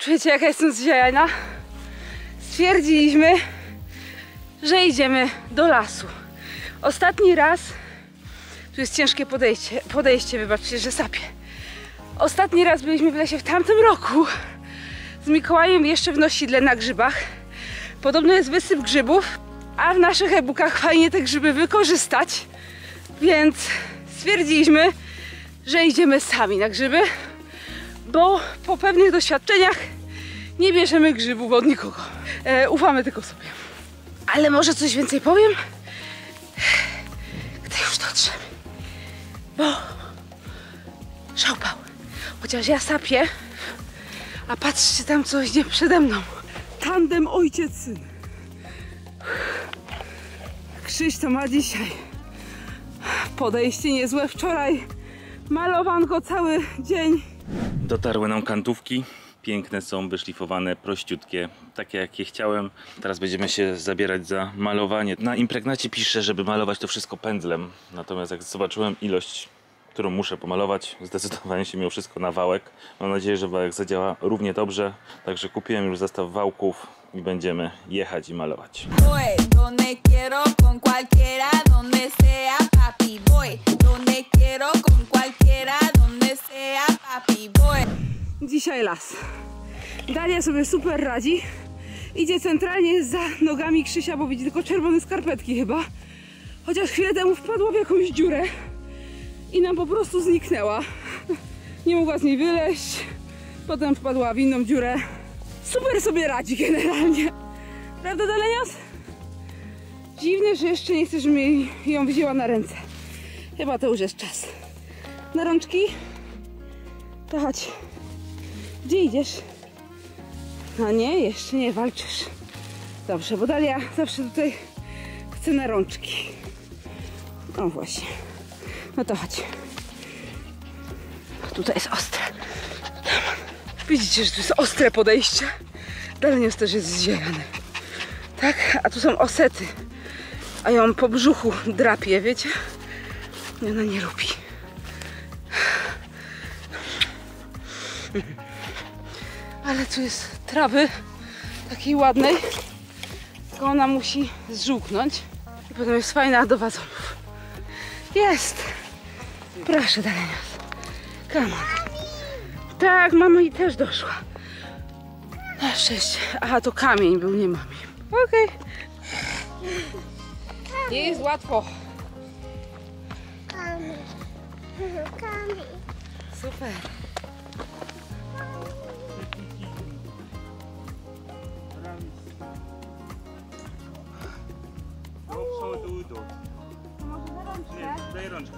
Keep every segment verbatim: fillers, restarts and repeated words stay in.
Czujecie, jaka jestem zziajana? Stwierdziliśmy, że idziemy do lasu. Ostatni raz, tu jest ciężkie podejście, podejście, wybaczcie, że sapię. Ostatni raz byliśmy w lesie w tamtym roku z Mikołajem jeszcze w Nosidle na grzybach. Podobno jest wysyp grzybów, a w naszych e-bookach fajnie te grzyby wykorzystać, więc stwierdziliśmy, że idziemy sami na grzyby, bo po pewnych doświadczeniach nie bierzemy grzybów od nikogo. E, ufamy tylko sobie. Ale może coś więcej powiem, gdy już dotrzemy, bo szałpał. Chociaż ja sapię, a patrzcie tam, co idzie przede mną. Tandem ojciec-syn. Krzyś to ma dzisiaj podejście niezłe. Wczoraj malowanko cały dzień. Dotarły nam kantówki. Piękne są, wyszlifowane, prościutkie, takie jakie chciałem. Teraz będziemy się zabierać za malowanie. Na impregnacie pisze, żeby malować to wszystko pędzlem. Natomiast jak zobaczyłem ilość, którą muszę pomalować, zdecydowałem się mimo wszystko na wałek. Mam nadzieję, że wałek zadziała równie dobrze. Także kupiłem już zestaw wałków i będziemy jechać i malować. Dzisiaj las. Dalia sobie super radzi. Idzie centralnie za nogami Krzysia, bo widzi tylko czerwone skarpetki chyba. Chociaż chwilę temu wpadła w jakąś dziurę i nam po prostu zniknęła. Nie mogła z niej wyleźć. Potem wpadła w inną dziurę. Super sobie radzi generalnie. Prawda, Dalenios? Dziwne, że jeszcze nie chcę, żebym ją wzięła na ręce. Chyba to już jest czas. Na rączki? To chodź. Gdzie idziesz? No nie, jeszcze nie walczysz. Dobrze, bo Dalia zawsze tutaj chce na rączki. O właśnie. No to chodź. Tutaj jest ostre. Widzicie, że tu jest ostre podejście? Dalenios też jest zziejany. Tak? A tu są osety. A ją po brzuchu drapie, wiecie? I ona nie lubi. Ale tu jest trawy takiej ładnej, tylko ona musi zżółknąć i potem jest fajna do wazonów. Jest! Proszę, Dalenios. Come on. Tak, mama i też doszła. Na szczęście. Aha, to kamień był, nie mami. Okej. Okay. Nie jest łatwo. Kamień. Kamień. Super. Daj rączkę.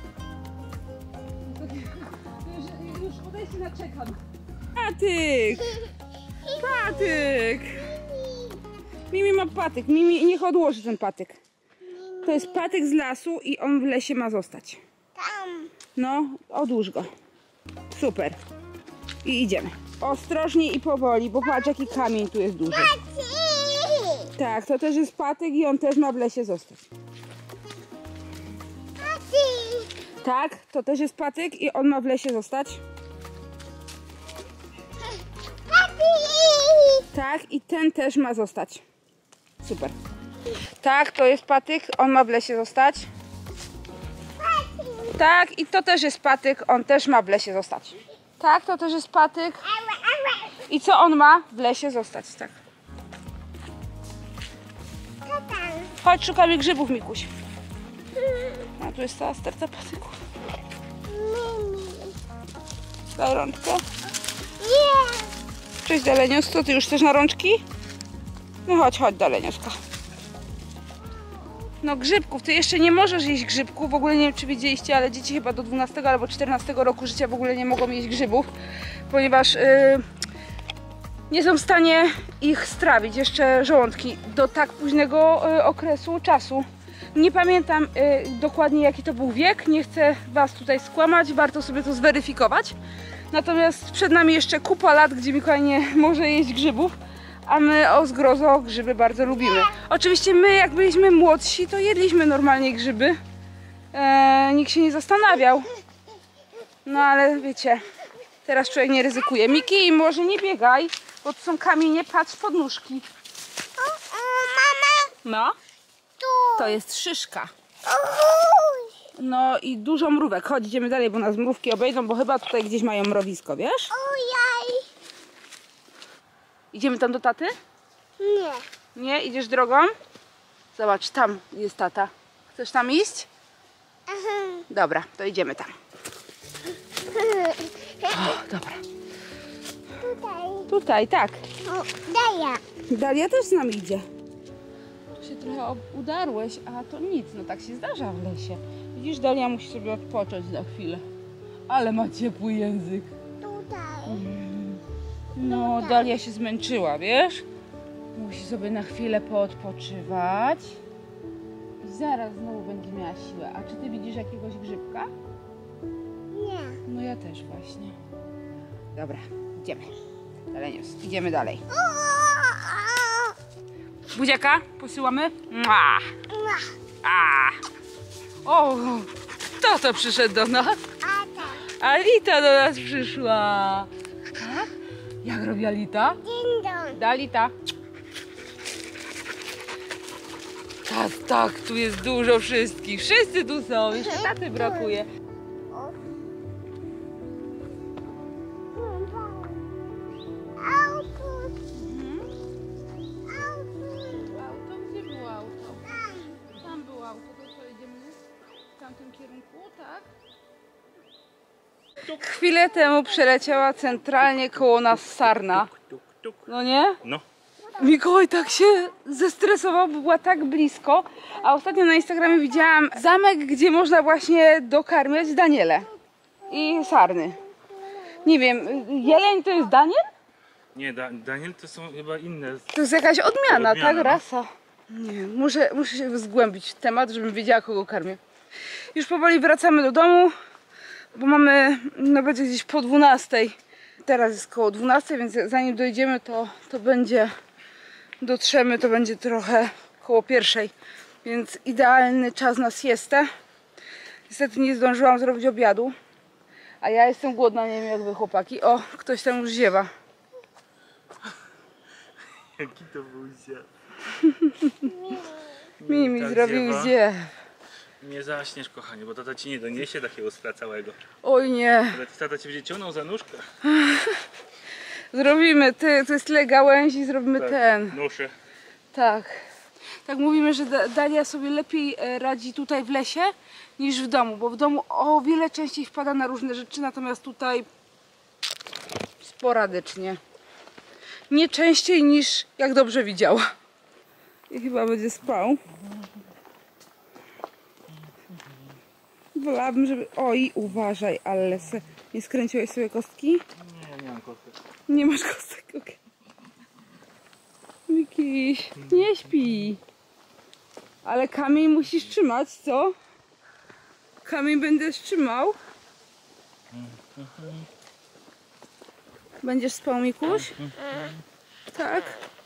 Już, już podejście na czekam. Patyk! Patyk! Mimi ma patyk. Mimi, niech odłoży ten patyk. To jest patyk z lasu i on w lesie ma zostać. Tam. No, odłóż go. Super. I idziemy. Ostrożnie i powoli, bo patrz, jaki kamień tu jest duży. Patyk. Tak, to też jest patyk i on też ma w lesie zostać. Patyk. Tak, to też jest patyk i on ma w lesie zostać. Patyk. Tak, i ten też ma zostać. Super. Tak, to jest patyk, on ma w lesie zostać. Patyk. Tak, i to też jest patyk, on też ma w lesie zostać. Tak, to też jest patyk. I co on ma w lesie zostać, tak. Chodź, szukamy grzybów, Mikuś. A tu jest cała sterta patyków. Daj rączkę. Nie. Cześć, Dalenios, co ty już chcesz na rączki? No chodź, chodź, Dalenioska. No grzybków, ty jeszcze nie możesz jeść grzybków. W ogóle nie wiem, czy widzieliście, ale dzieci chyba do dwunastego albo czternastego roku życia w ogóle nie mogą jeść grzybów, ponieważ yy, nie są w stanie ich strawić, jeszcze żołądki, do tak późnego yy, okresu czasu. Nie pamiętam yy, dokładnie, jaki to był wiek, nie chcę was tutaj skłamać, warto sobie to zweryfikować. Natomiast przed nami jeszcze kupa lat, gdzie Mikołaj nie może jeść grzybów, a my o zgrozo grzyby bardzo lubimy. Oczywiście my, jak byliśmy młodsi, to jedliśmy normalnie grzyby. Eee, nikt się nie zastanawiał. No ale wiecie, Teraz człowiek nie ryzykuje. Miki, może nie biegaj, bo tu są kamienie, patrz pod nóżki. O, o, mama, No, tu. to jest szyszka. Uhuj. No i dużo mrówek. Chodź, idziemy dalej, bo nas mrówki obejdą, bo chyba tutaj gdzieś mają mrowisko, wiesz? Ojaj. Idziemy tam do taty? Nie. Nie? Idziesz drogą? Zobacz, tam jest tata. Chcesz tam iść? Aha. Dobra, to idziemy tam. O, dobra. Tutaj. Tutaj, tak. O, Daja. Dalia też z nami idzie. Tu się trochę ob- udarłeś, a to nic, no tak się zdarza w lesie. Widzisz, Dalia musi sobie odpocząć na chwilę. Ale ma ciepły język. Tutaj. No, Dalia się zmęczyła, wiesz? Musi sobie na chwilę poodpoczywać. I zaraz znowu będzie miała siłę. A czy ty widzisz jakiegoś grzybka? Nie. No ja też właśnie. Dobra, idziemy. Dalej, idziemy dalej. Buziaka posyłamy. Mua. A. O, kto to przyszedł do nas? Ata. Alita do nas przyszła. Tak? Jak robi Alita? Ding dong. Dalita. Tak, tak, tu jest dużo wszystkich. Wszyscy tu są. Jeszcze taty brakuje. Auto. Mhm. Auto. Auto? Gdzie było auto? Tam było auto. To co, idziemy w tamtym kierunku, tak? Chwilę temu przeleciała centralnie koło nas sarna. No nie? No. Mikołaj tak się zestresował, bo była tak blisko. A ostatnio na Instagramie widziałam zamek, gdzie można właśnie dokarmiać Daniele i sarny. Nie wiem, jeleń to jest Daniel? Nie, da Daniel to są chyba inne. To jest jakaś odmiana, Odmiana, tak? no. Rasa. Nie, muszę, muszę się zgłębić w temat, żebym wiedziała, kogo karmię. Już powoli wracamy do domu, bo mamy, no będzie gdzieś po dwunastej. Teraz jest koło dwunastej, więc zanim dojdziemy, to, to będzie, dotrzemy, to będzie trochę koło pierwszej. Więc idealny czas na siestę. Niestety nie zdążyłam zrobić obiadu, a ja jestem głodna, nie wiem jak wy chłopaki. O, ktoś tam już ziewa. Jaki to był ziew. Mimi Tak zrobił ziewa. ziew. Nie zaśniesz, kochanie, bo tata ci nie doniesie takiego skracałego. Oj nie. Tata ci będzie ciągnął za nóżkę. Zrobimy, ty, to jest tyle gałęzi, zrobimy Tak, ten. Noszę. Tak. Tak mówimy, że Da- Dalia sobie lepiej e, radzi tutaj w lesie niż w domu, bo w domu o wiele częściej wpada na różne rzeczy, natomiast tutaj sporadycznie. Nie częściej niż jak dobrze widziała. I chyba będzie spał. Wolałabym, żeby... Oj, uważaj, ale se... nie skręciłeś sobie kostki? Nie, nie mam kostek. Nie masz kostek, okej. Mikiś, nie śpi. Ale kamień musisz trzymać, co? Kamień będę trzymał. Będziesz spał, Mikuś? Tak?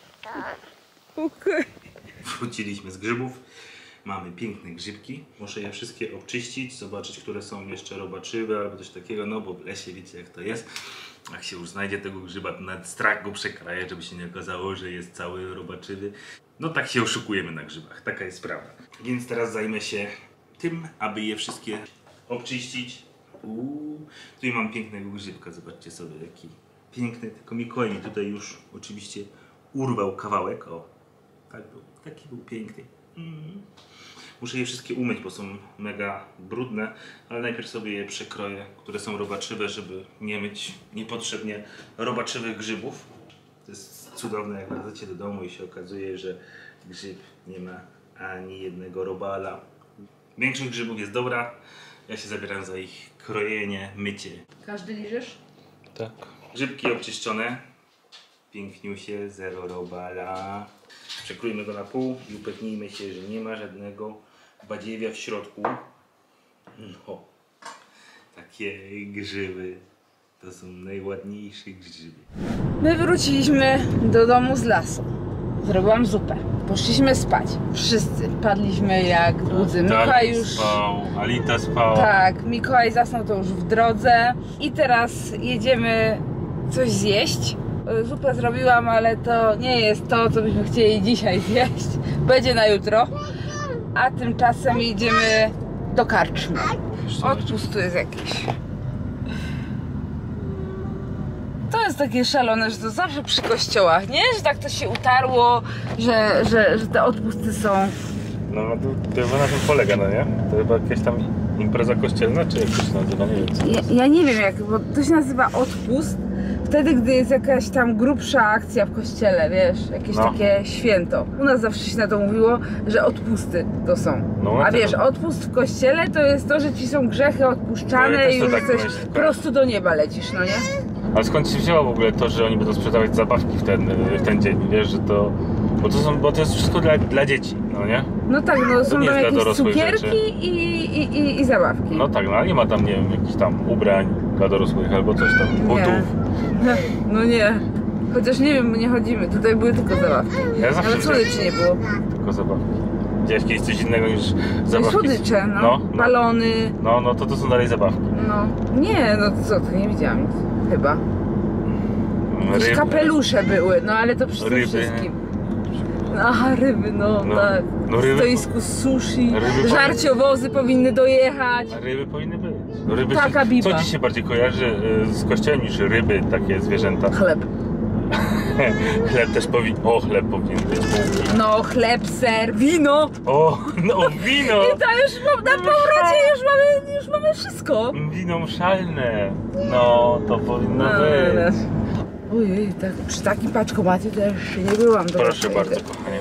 Okej. Wróciliśmy z grzybów. Mamy piękne grzybki. Muszę je wszystkie obczyścić, zobaczyć, które są jeszcze robaczywe albo coś takiego, no bo w lesie wiecie jak to jest. Jak się już znajdzie tego grzyba, to nawet strach go przekraje, żeby się nie okazało, że jest cały robaczywy. No tak się oszukujemy na grzybach, taka jest prawda. Więc teraz zajmę się tym, aby je wszystkie obczyścić. Uuu, tutaj mam pięknego grzybka, zobaczcie sobie jaki piękny, tylko Mikołaj mi tutaj już oczywiście urwał kawałek, o, tak był, taki był piękny. Mm. Muszę je wszystkie umyć, bo są mega brudne, ale najpierw sobie je przekroję, które są robaczywe, żeby nie mieć niepotrzebnie robaczywych grzybów. To jest cudowne, jak wracacie do domu i się okazuje, że grzyb nie ma ani jednego robala. Większość grzybów jest dobra, ja się zabieram za ich krojenie, mycie. Każdy liżesz? Tak. Grzybki obczyszczone, piękniusie, zero robala. Przekrójmy go na pół i upewnijmy się, że nie ma żadnego badziewia w środku. No, takie grzyby to są najładniejsze grzyby. My wróciliśmy do domu z lasu. Zrobiłam zupę. Poszliśmy spać. Wszyscy padliśmy jak łzy. Mikołaj już... spał, Alita spał. Tak, Mikołaj zasnął to już w drodze. I teraz jedziemy coś zjeść. Zupę zrobiłam, ale to nie jest to, co byśmy chcieli dzisiaj zjeść. Będzie na jutro. A tymczasem jedziemy do karczmy. Odpust tu jest jakiś. To jest takie szalone, że to zawsze przy kościołach, nie? Że tak to się utarło, że, że, że te odpusty są. No to, to chyba na tym polega, no nie? To chyba jakaś tam impreza kościelna, czy jak to się nazywa, nie wiem co. Ja, ja nie wiem jak, bo to się nazywa odpust wtedy, gdy jest jakaś tam grubsza akcja w kościele, wiesz, jakieś No. takie święto. U nas zawsze się na to mówiło, że odpusty to są. No, A to- wiesz, odpust w kościele to jest to, że ci są grzechy odpuszczane No, ja też i to już tak jesteś myślę. prosto do nieba lecisz, no nie? Ale skąd się wzięło w ogóle to, że oni będą sprzedawać zabawki w ten, w ten dzień, wiesz, że to... Bo to, są, bo to jest wszystko dla, dla dzieci, no nie? No tak, no są nie tam jest dla jakieś dorosłych cukierki rzeczy. i, i, i, i zabawki. No tak, no ale nie ma tam, nie wiem, jakichś tam ubrań dla dorosłych albo coś tam, butów. No nie. Chociaż nie wiem, bo nie chodzimy. Tutaj były tylko zabawki. Ja zawsze Ale słodyczy nie było. tylko zabawki. Widziałeś kiedyś coś innego niż No i zabawki? słodycze, no. No, no. Balony. No, no to to są dalej zabawki. No. Nie, no to co, to nie widziałam nic. Chyba. Jakieś Ryby. kapelusze były, no ale to przy tym Ryby. wszystkim. No, aha, ryby, no, No. tak. No, ryby- Stoisku sushi, Ryby- żarciowozy powinny dojechać. A ryby powinny być. No, ryby Taka się, biba. co ci się bardziej kojarzy y, z kościołem niż ryby, takie zwierzęta? Chleb. Chleb też powinien... O, chleb powinien być. No, chleb, ser, wino. O, no wino! I to już mam, na powrocie już mamy, już mamy wszystko. Wino mszalne. No, to powinno No, być. Ojej, tak, przy takim paczkomacie to ja jeszcze nie byłam. Dobra, Proszę to bardzo, idę. kochanie.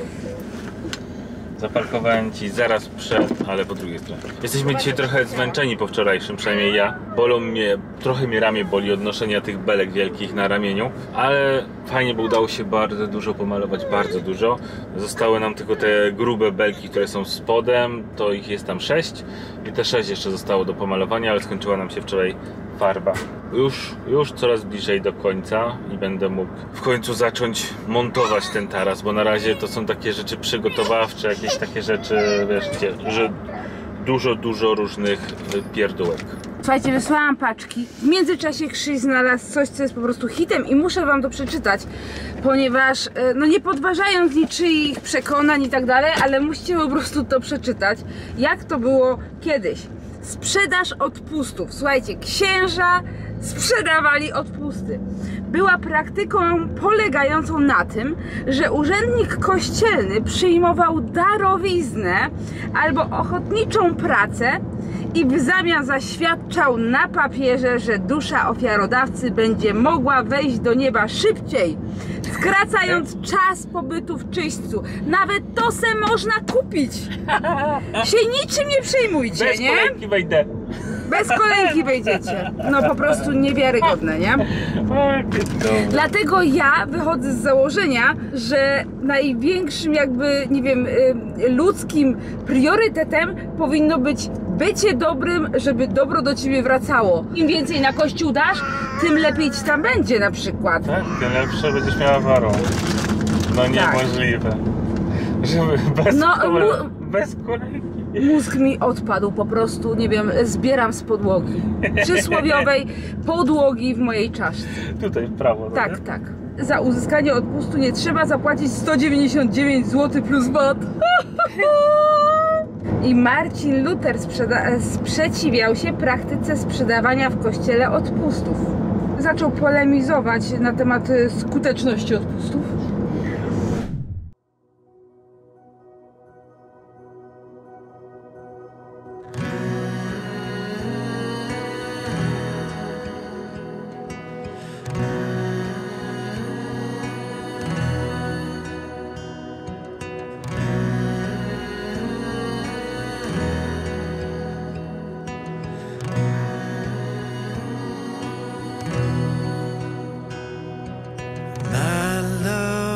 Zaparkowałem ci zaraz przed, ale po drugiej stronie. Jesteśmy dzisiaj trochę zmęczeni po wczorajszym, przynajmniej ja. Bolą mnie, trochę mnie ramię boli od noszenia tych belek wielkich na ramieniu, ale fajnie, bo udało się bardzo dużo pomalować, bardzo dużo. Zostały nam tylko te grube belki, które są spodem, to ich jest tam sześć i te sześć jeszcze zostało do pomalowania, ale skończyła nam się wczoraj farba. Już, już coraz bliżej do końca i będę mógł w końcu zacząć montować ten taras, bo na razie to są takie rzeczy przygotowawcze, jakieś takie rzeczy, wiesz, gdzie, że dużo, dużo różnych pierdółek. Słuchajcie, wysłałam paczki. W międzyczasie Krzyś znalazł coś, co jest po prostu hitem i muszę wam to przeczytać, ponieważ, e, no nie podważając niczyich przekonań i tak dalej, ale musicie po prostu to przeczytać, jak to było kiedyś. Sprzedaż odpustów. Słuchajcie, księża sprzedawali odpusty. Była praktyką polegającą na tym, że urzędnik kościelny przyjmował darowiznę albo ochotniczą pracę i w zamian zaświadczał na papierze, że dusza ofiarodawcy będzie mogła wejść do nieba szybciej, skracając czas pobytu w czyśćcu. Nawet to se można kupić. Się niczym nie przejmujcie, Bez nie? kolejki wejdę. Bez kolejki wejdziecie. No po prostu niewiarygodne, nie? Dlatego ja wychodzę z założenia, że największym jakby, nie wiem, y, ludzkim priorytetem powinno być bycie dobrym, żeby dobro do ciebie wracało. Im więcej na kościół dasz, tym lepiej ci tam będzie na przykład. Tak, tym lepsze będziesz miała warą. No niemożliwe. Żeby bez, No, kole... mu- bez kolejki. Mózg mi odpadł po prostu, nie wiem, zbieram z podłogi. Przysłowiowej podłogi w mojej czaszce. Tutaj w prawo. no Tak, nie? tak. Za uzyskanie odpustu nie trzeba zapłacić sto dziewięćdziesiąt dziewięć złotych plus V A T. I Marcin Luther sprzeda- sprzeciwiał się praktyce sprzedawania w kościele odpustów. Zaczął polemizować na temat y, skuteczności odpustów. My love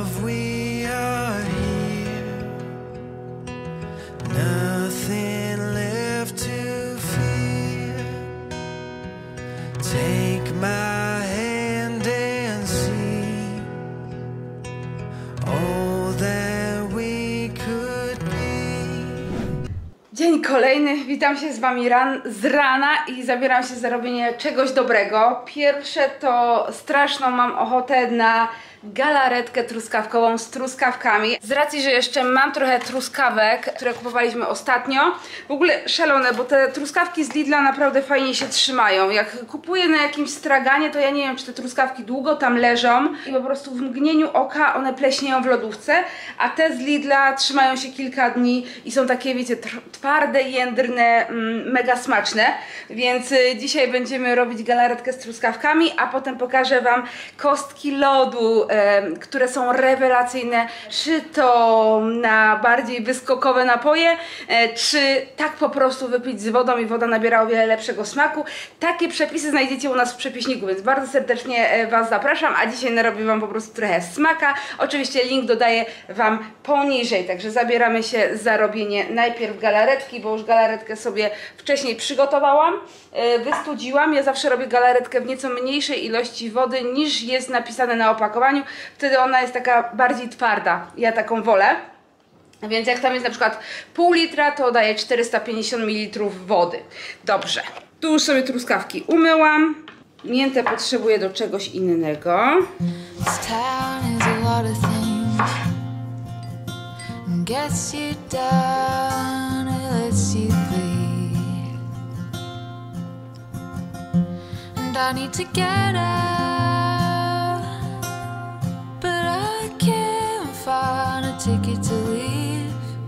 kolejny. Witam się z Wami ran, z rana i zabieram się za robienie czegoś dobrego. Pierwsze to straszną mam ochotę na galaretkę truskawkową z truskawkami. Z racji, że jeszcze mam trochę truskawek, które kupowaliśmy ostatnio. W ogóle szalone, bo te truskawki z Lidla naprawdę fajnie się trzymają. Jak kupuję na jakimś straganie, to ja nie wiem, czy te truskawki długo tam leżą i po prostu w mgnieniu oka one pleśnieją w lodówce, a te z Lidla trzymają się kilka dni i są takie, wiecie, twarde, jędrne, mm, mega smaczne. Więc y, dzisiaj będziemy robić galaretkę z truskawkami, a potem pokażę Wam kostki lodu, y, które są rewelacyjne, czy to na bardziej wyskokowe napoje, y, czy tak po prostu wypić z wodą i woda nabiera o wiele lepszego smaku. Takie przepisy znajdziecie u nas w przepiśniku, więc bardzo serdecznie y, Was zapraszam, a dzisiaj narobię Wam po prostu trochę smaka. Oczywiście link dodaję Wam poniżej, także zabieramy się za robienie najpierw galaretki, bo już galaretkę sobie wcześniej przygotowałam, yy, wystudziłam. Ja zawsze robię galaretkę w nieco mniejszej ilości wody niż jest napisane na opakowaniu, wtedy ona jest taka bardziej twarda, ja taką wolę. Więc jak tam jest na przykład pół litra, to daję czterysta pięćdziesiąt mililitrów wody. Dobrze, tu już sobie truskawki umyłam. Miętę potrzebuję do czegoś innego. Gets you down, it lets you bleed. And I need to get out, but I can't find a ticket to leave.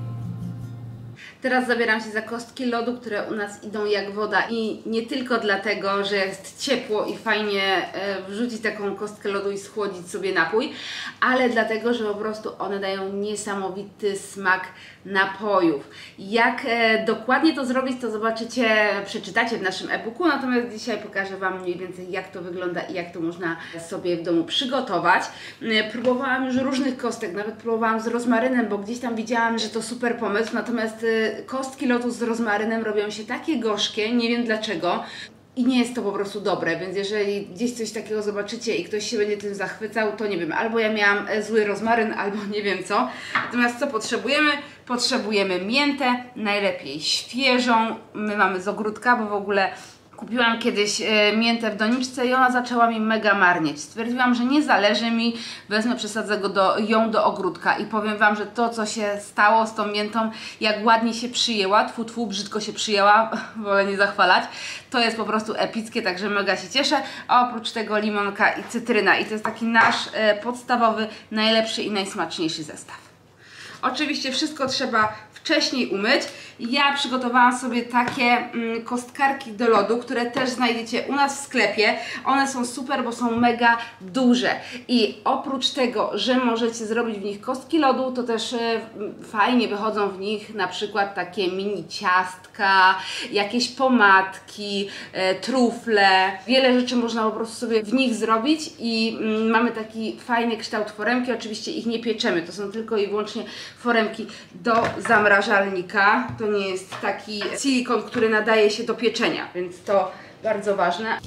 Teraz zabieram się za kostki lodu, które u nas idą jak woda i nie tylko dlatego, że jest ciepło i fajnie e, wrzucić taką kostkę lodu i schłodzić sobie napój, ale dlatego, że po prostu one dają niesamowity smak napojów. Jak e, dokładnie to zrobić, to zobaczycie, przeczytacie w naszym e-booku, natomiast dzisiaj pokażę Wam mniej więcej, jak to wygląda i jak to można sobie w domu przygotować. E, próbowałam już różnych kostek, nawet próbowałam z rozmarynem, bo gdzieś tam widziałam, że to super pomysł, natomiast e, kostki lodu z rozmarynem robią się takie gorzkie, nie wiem dlaczego. I nie jest to po prostu dobre, więc jeżeli gdzieś coś takiego zobaczycie i ktoś się będzie tym zachwycał, to nie wiem, albo ja miałam zły rozmaryn, albo nie wiem co. Natomiast co potrzebujemy? Potrzebujemy miętę, najlepiej świeżą. My mamy z ogródka, bo w ogóle kupiłam kiedyś e, miętę w doniczce i ona zaczęła mi mega marnieć. Stwierdziłam, że nie zależy mi, wezmę, przesadzę go do, ją do ogródka i powiem Wam, że to, co się stało z tą miętą, jak ładnie się przyjęła, tfu, tfu, brzydko się przyjęła, wolę nie zachwalać, to jest po prostu epickie, także mega się cieszę. A oprócz tego limonka i cytryna i to jest taki nasz e, podstawowy, najlepszy i najsmaczniejszy zestaw. Oczywiście wszystko trzeba wcześniej umyć. Ja przygotowałam sobie takie mm, kostkarki do lodu, które też znajdziecie u nas w sklepie. One są super, bo są mega duże i oprócz tego, że możecie zrobić w nich kostki lodu, to też e, fajnie wychodzą w nich na przykład takie mini ciastka, jakieś pomadki, e, trufle. Wiele rzeczy można po prostu sobie w nich zrobić i mm, mamy taki fajny kształt foremki. Oczywiście ich nie pieczemy, to są tylko i wyłącznie foremki do zamrażalnika. To nie jest taki silikon, który nadaje się do pieczenia, więc to bardzo ważne.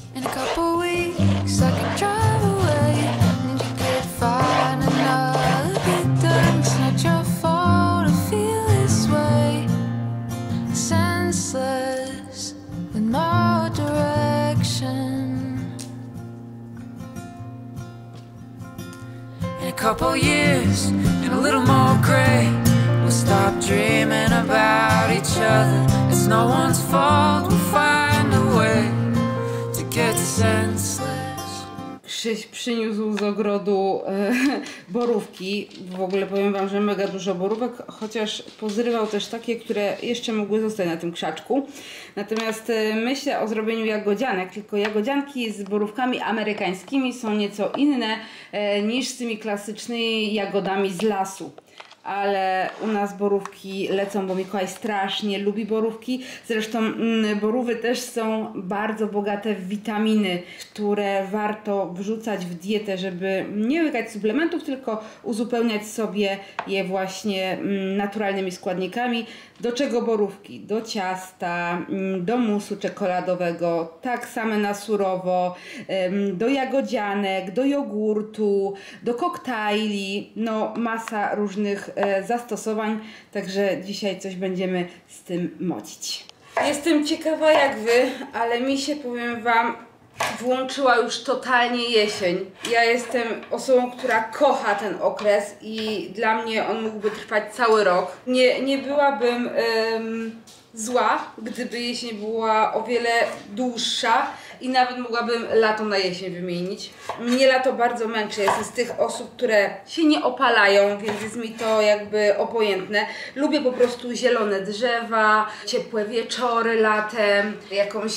Couple years and a little more gray, we'll stop dreaming about each other. It's no one's fault, we'll find a way to get senseless. Krzyś przyniósł z ogrodu e, borówki. W ogóle powiem Wam, że mega dużo borówek, chociaż pozrywał też takie, które jeszcze mogły zostać na tym krzaczku. Natomiast e, myślę o zrobieniu jagodzianek, tylko jagodzianki z borówkami amerykańskimi są nieco inne e, niż z tymi klasycznymi jagodami z lasu. Ale u nas borówki lecą, bo Mikołaj strasznie lubi borówki. Zresztą mm, borówy też są bardzo bogate w witaminy, które warto wrzucać w dietę, żeby nie łykać suplementów, tylko uzupełniać sobie je właśnie mm, naturalnymi składnikami. Do czego borówki? Do ciasta, mm, do musu czekoladowego, tak same na surowo, ym, do jagodzianek, do jogurtu, do koktajli, no masa różnych e, zastosowań, także dzisiaj coś będziemy z tym mocić. Jestem ciekawa jak wy, ale mi się, powiem wam, włączyła już totalnie jesień. Ja jestem osobą, która kocha ten okres i dla mnie on mógłby trwać cały rok. Nie, nie byłabym ym, zła, gdyby jesień była o wiele dłuższa i nawet mogłabym lato na jesień wymienić. Mnie lato bardzo męczy, jestem z tych osób, które się nie opalają, więc jest mi to jakby obojętne. Lubię po prostu zielone drzewa, ciepłe wieczory latem, jakąś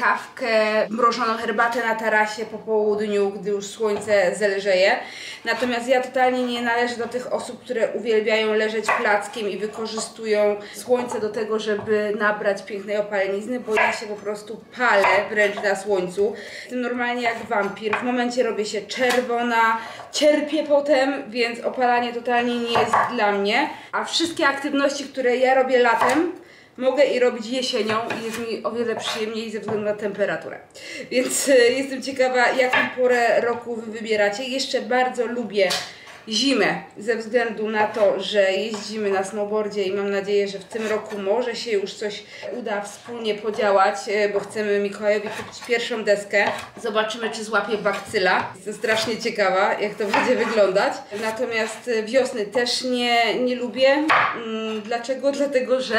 kawkę, mrożoną herbatę na tarasie po południu, gdy już słońce zelżeje. Natomiast ja totalnie nie należę do tych osób, które uwielbiają leżeć plackiem i wykorzystują słońce do tego, żeby nabrać pięknej opalenizny, bo ja się po prostu palę wręcz na słońcu. Jestem normalnie jak wampir. W momencie robię się czerwona, cierpię potem, więc opalanie totalnie nie jest dla mnie. A wszystkie aktywności, które ja robię latem, mogę i robić jesienią i jest mi o wiele przyjemniej ze względu na temperaturę. Więc y, jestem ciekawa, jaką porę roku wy wybieracie. Jeszcze bardzo lubię zimę ze względu na to, że jeździmy na snowboardzie i mam nadzieję, że w tym roku może się już coś uda wspólnie podziałać, bo chcemy Mikołajowi kupić pierwszą deskę. Zobaczymy, czy złapie bakcyla. Jestem strasznie ciekawa, jak to będzie wyglądać. Natomiast wiosny też nie, nie lubię. Dlaczego? Dlatego, że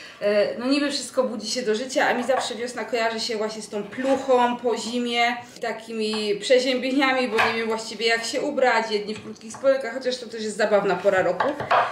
no niby wszystko budzi się do życia, a mi zawsze wiosna kojarzy się właśnie z tą pluchą po zimie, takimi przeziębieniami, bo nie wiem właściwie jak się ubrać, jedni w krótkich spodenkach, chociaż to też jest zabawna pora roku.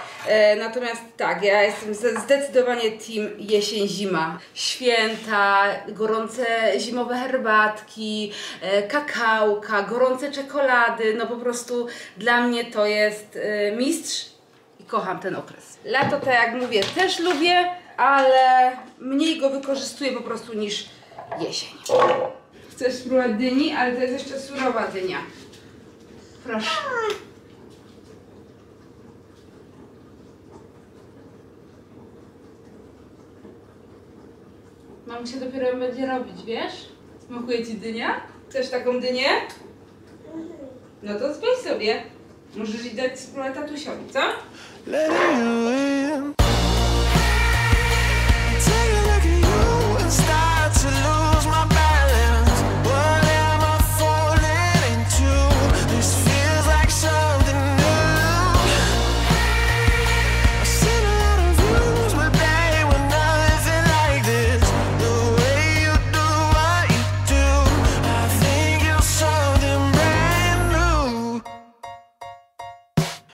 E, natomiast tak, ja jestem zdecydowanie team jesień-zima. Święta, gorące zimowe herbatki, e, kakałka, gorące czekolady, no po prostu dla mnie to jest e, mistrz i kocham ten okres. Lato, tak jak mówię, też lubię, ale mniej go wykorzystuję po prostu niż jesień. Chcesz spróbować dyni? Ale to jest jeszcze surowa dynia. Proszę. Mam się dopiero będzie robić, wiesz? Smakuje ci dynia? Chcesz taką dynię? No to weź sobie. Możesz i dać spróbować tatusiowi, co? Letting you in,